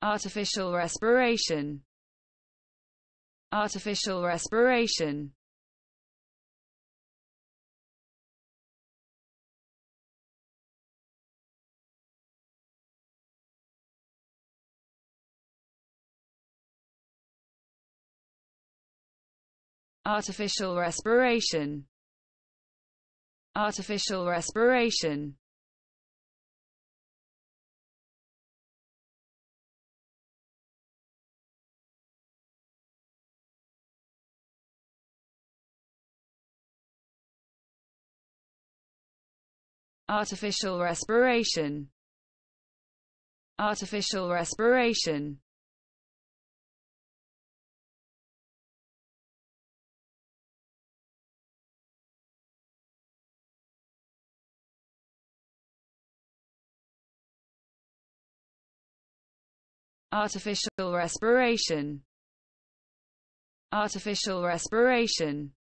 artificial respiration, artificial respiration, artificial respiration, artificial respiration, artificial respiration, artificial respiration, artificial respiration, artificial respiration.